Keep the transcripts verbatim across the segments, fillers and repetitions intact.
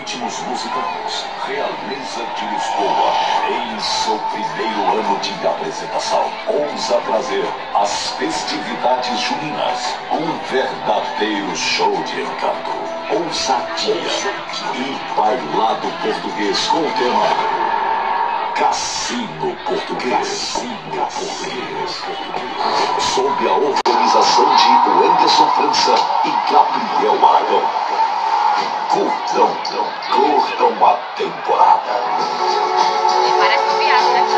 ritmos musicais, Realeza de Lisboa, em seu primeiro ano de apresentação, ousa trazer as festividades juninas, um verdadeiro show de encanto, ousadia e bailado português com o tema Cassino Português. Cassino Português. Sob a organização de Anderson França e Gabriel Aragão. Curtam, curtam a temporada. Parece um viado, né?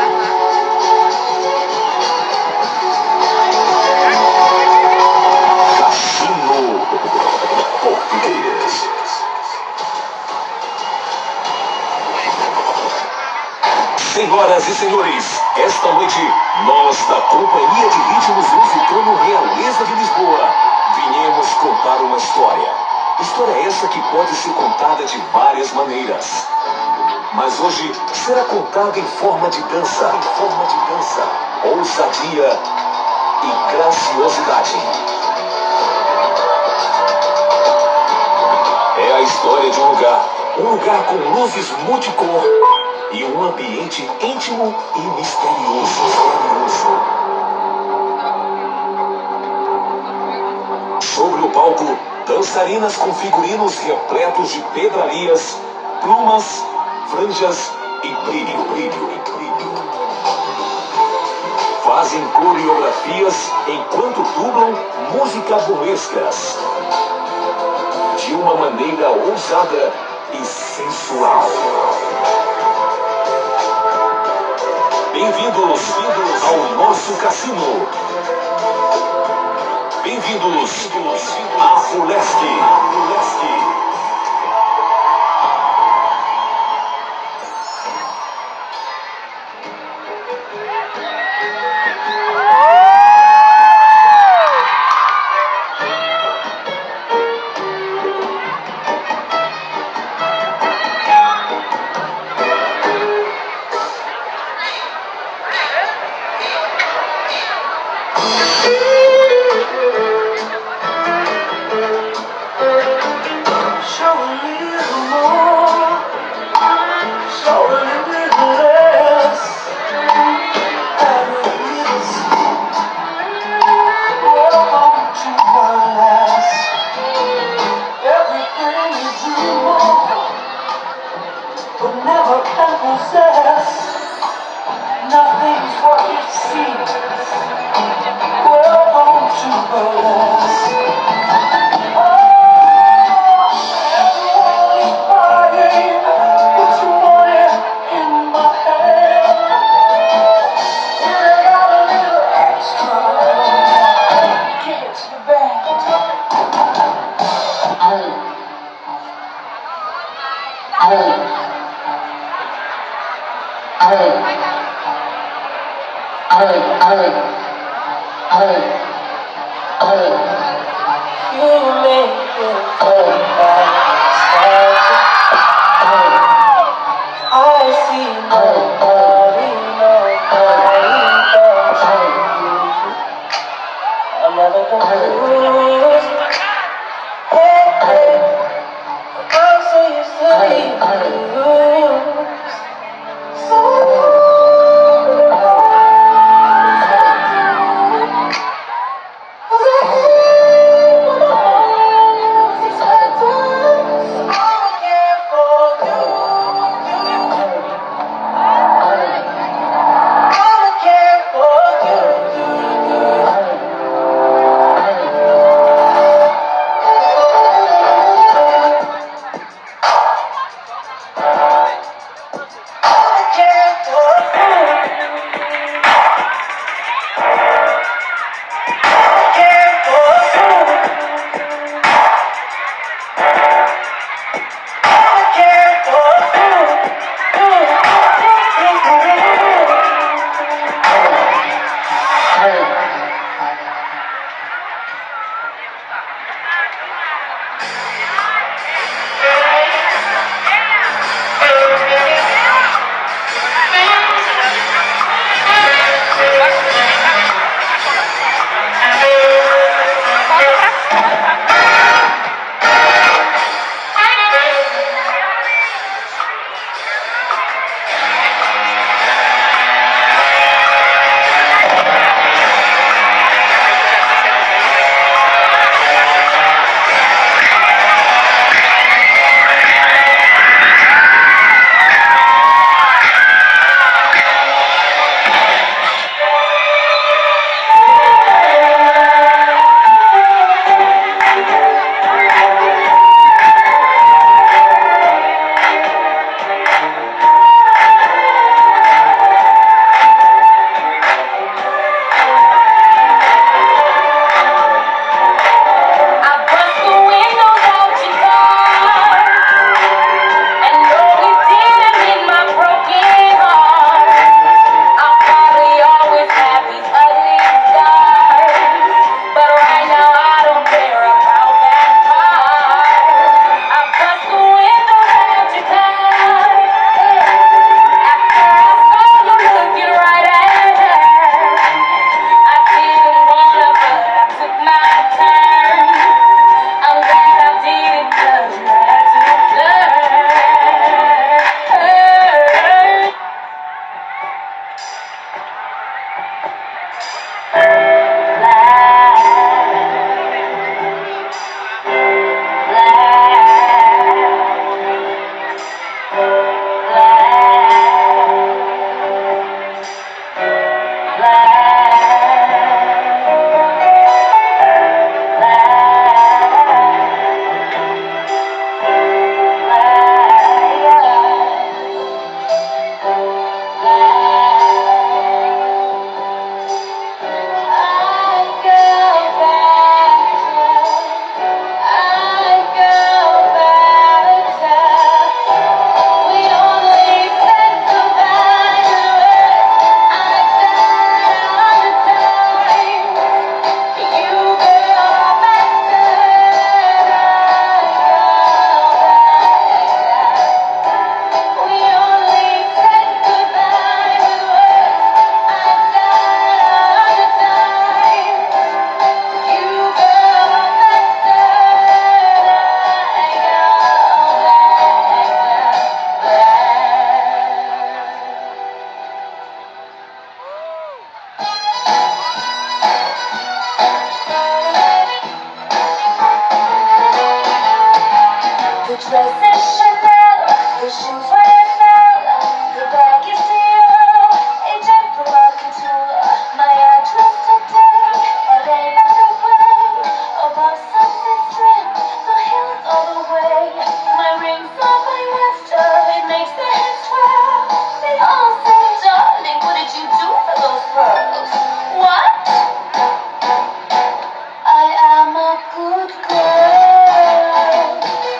Cassino Português. Senhoras e senhores, esta noite, nós da Companhia de Ritmos Musicando Realeza de Lisboa, viemos contar uma história. História essa que pode ser contada de várias maneiras. Mas hoje será contada em forma de dança, em forma de dança, ousadia e graciosidade. É a história de um lugar, um lugar com luzes multicor e um ambiente íntimo e misterioso. misterioso. Sobre o palco, dançarinas com figurinos repletos de pedrarias, plumas, franjas e brilho, brilho, e brilho. Fazem coreografias enquanto dublam música burlescas de uma maneira ousada e sensual. Bem-vindos, bem-vindos ao nosso cassino. Bem-vindos a Burlesque. Nothing's what it seems. Welcome to burlesque. Oh, everyone is buying. Put your money in my hand. And I got a little extra. Give it to the band. Oh. Oh. You make it feel I see nobody, nobody but you. I'm never gonna lose. Hey, hey, I'm so used to being lose. So Chanel, the shoes Y S L, the bag is Dior, agent provocateur. My address today, L A by the way, above Sunset Strip, the hills all the way. My rings are by Webster, it makes the head swell. They all say, darling, what did you do for those pearls? What? I am a good girl.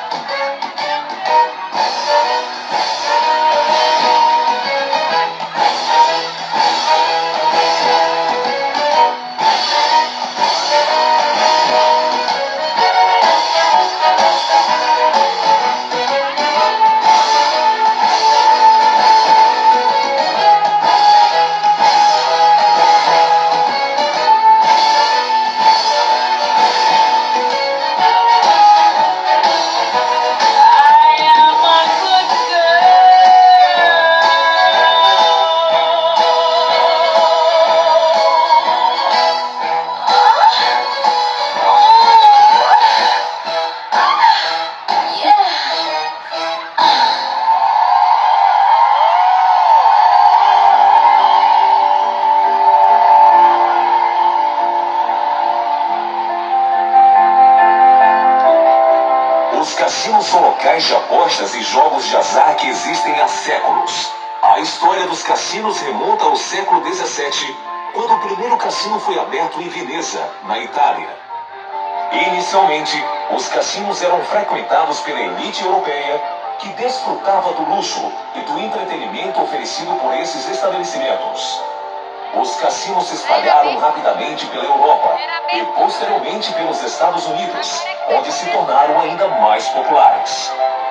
Os cassinos são locais de apostas e jogos de azar que existem há séculos. A história dos cassinos remonta ao século dezessete, quando o primeiro cassino foi aberto em Veneza, na Itália. Inicialmente, os cassinos eram frequentados pela elite europeia, que desfrutava do luxo e do entretenimento oferecido por esses estabelecimentos. Os cassinos se espalharam rapidamente pela Europa e posteriormente pelos Estados Unidos, onde se tornaram ainda mais populares.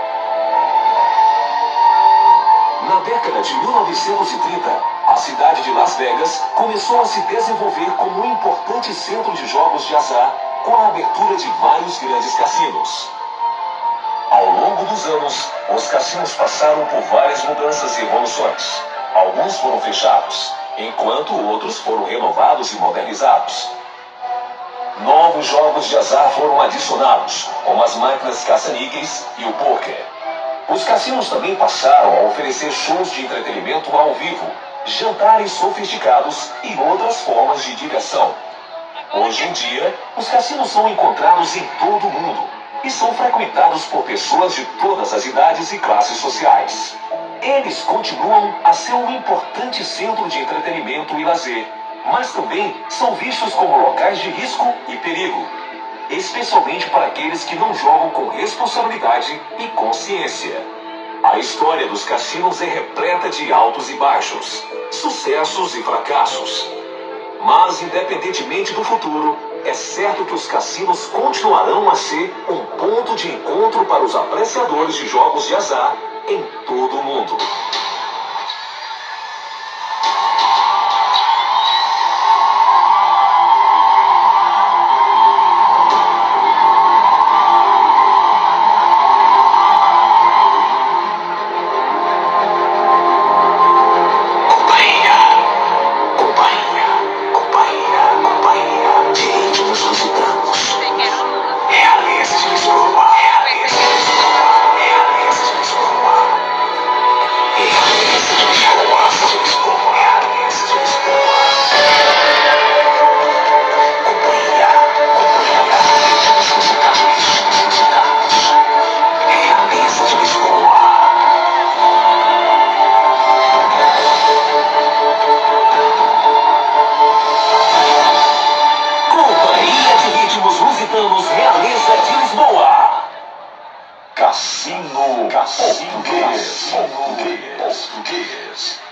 Na década de mil novecentos e trinta, a cidade de Las Vegas começou a se desenvolver como um importante centro de jogos de azar, com a abertura de vários grandes cassinos. Ao longo dos anos, os cassinos passaram por várias mudanças e evoluções. Alguns foram fechados, enquanto outros foram renovados e modernizados. Novos jogos de azar foram adicionados, como as máquinas caça-níqueis e o pôquer. Os cassinos também passaram a oferecer shows de entretenimento ao vivo, jantares sofisticados e outras formas de diversão. Hoje em dia, os cassinos são encontrados em todo o mundo e são frequentados por pessoas de todas as idades e classes sociais. Eles continuam a ser um importante centro de entretenimento e lazer, mas também são vistos como locais de risco e perigo, especialmente para aqueles que não jogam com responsabilidade e consciência. A história dos cassinos é repleta de altos e baixos, sucessos e fracassos. Mas, independentemente do futuro, é certo que os cassinos continuarão a ser um ponto de encontro para os apreciadores de jogos de azar em todo o mundo. Realeza de Lisboa. Cassino, Cassino Português, Português, Português.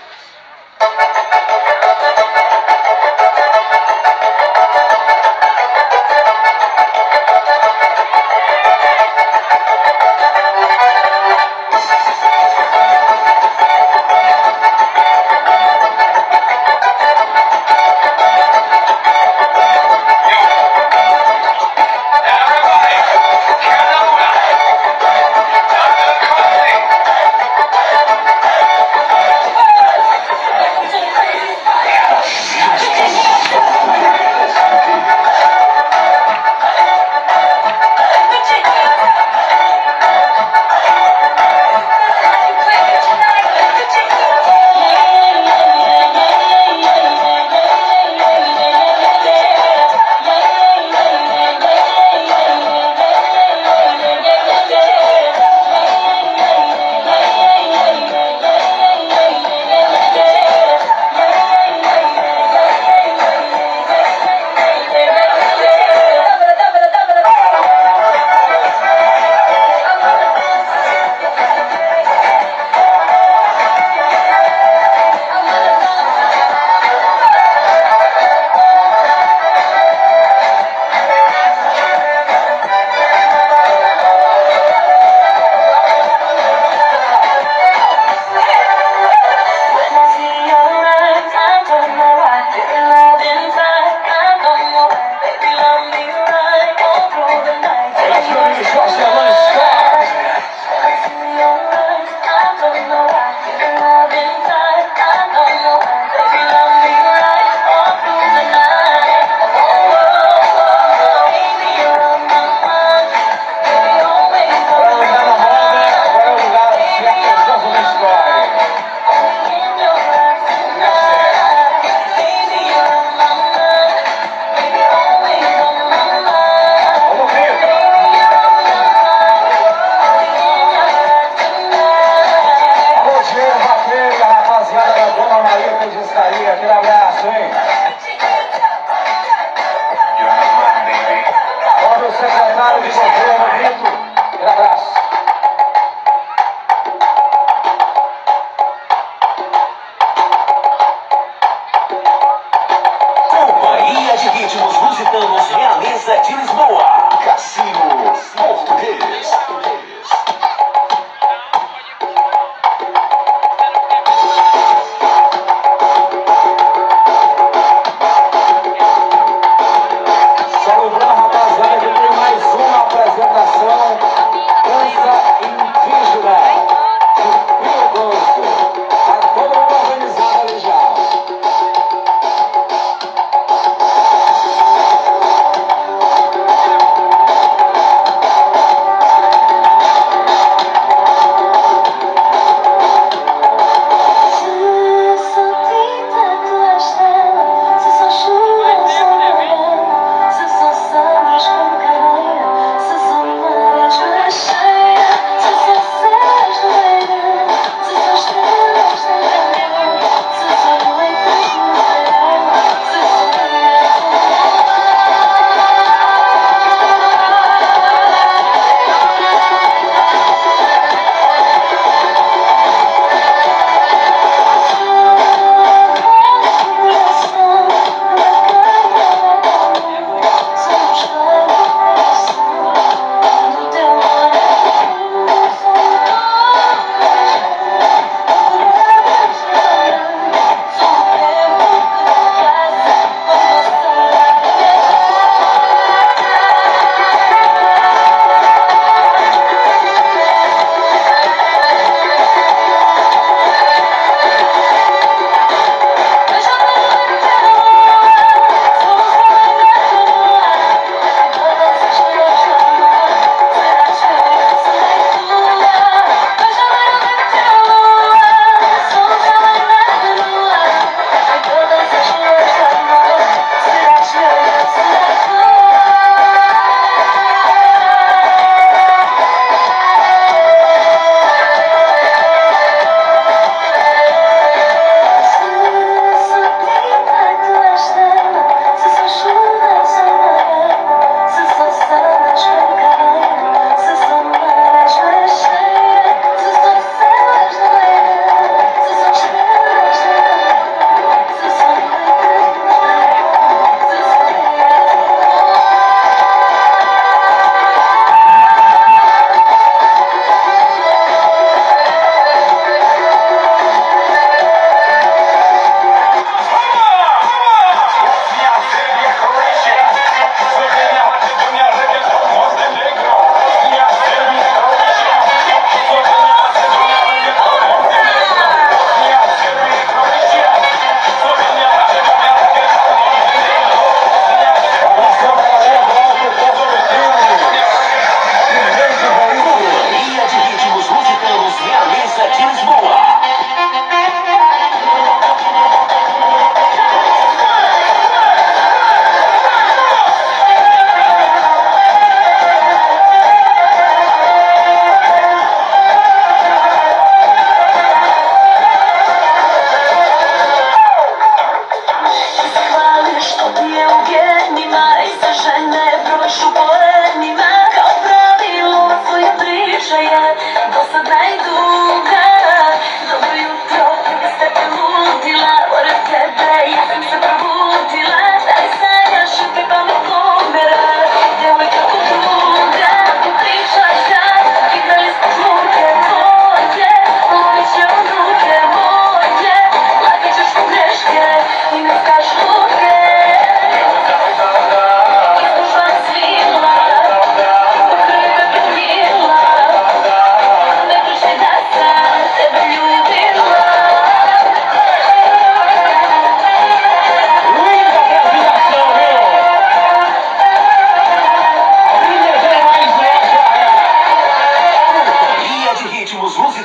Everybody,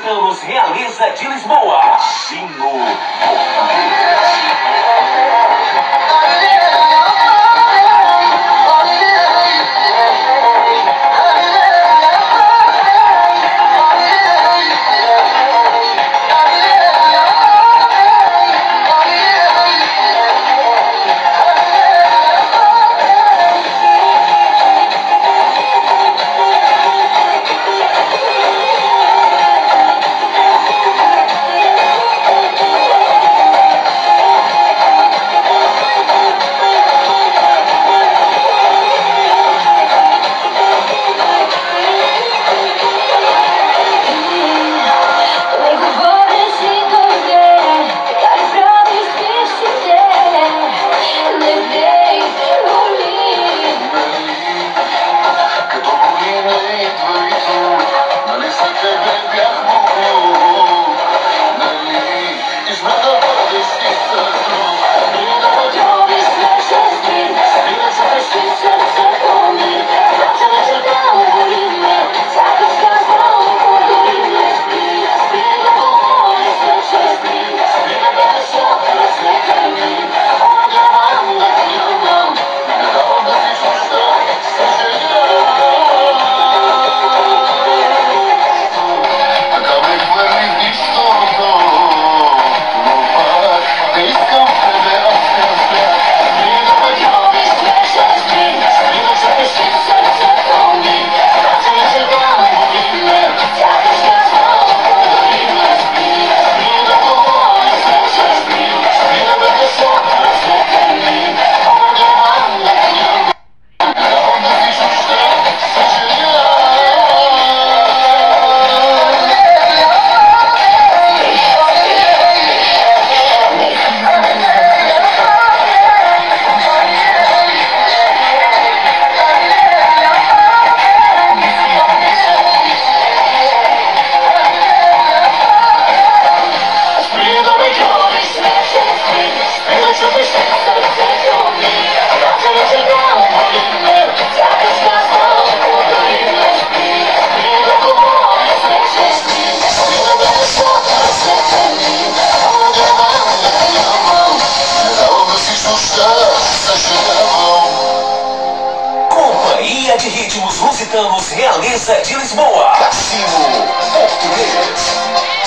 Lusitanos Realeza de Lisboa. Cassino. Companhia de Ritmos Lusitanos Realeza de Lisboa. Cassino Português.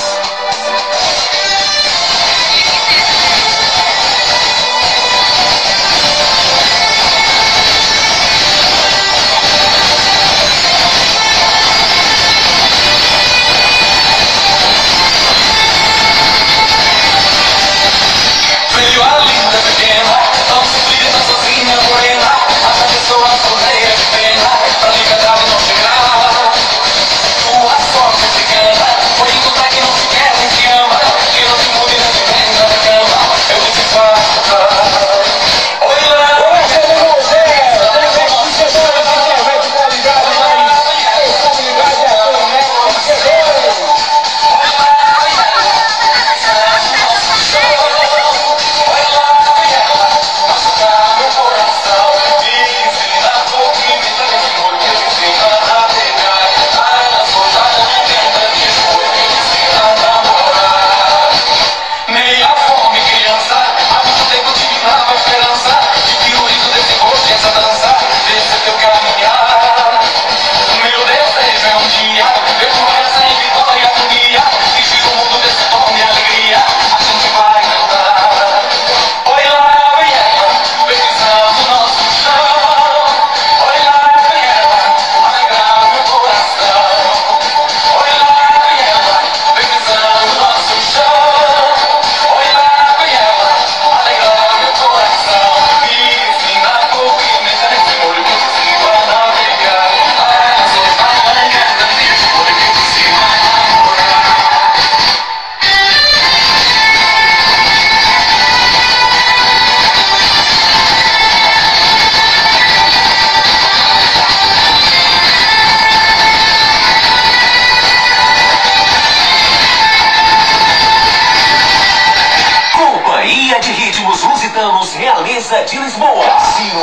Companhia de Ritmos Lusitanos Realeza de Lisboa. Cassino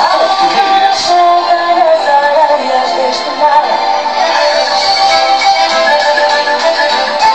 Português. Português.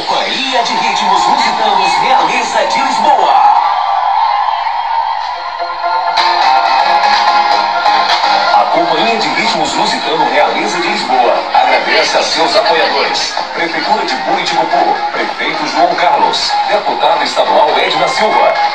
Companhia de Ritmos Lusitanos Realeza de Lisboa. A Companhia de Ritmos Lusitano Realeza de Lisboa agradece a seus apoiadores: Prefeitura de Buriticupu, Prefeito João Carlos, Deputado Estadual Edna Silva,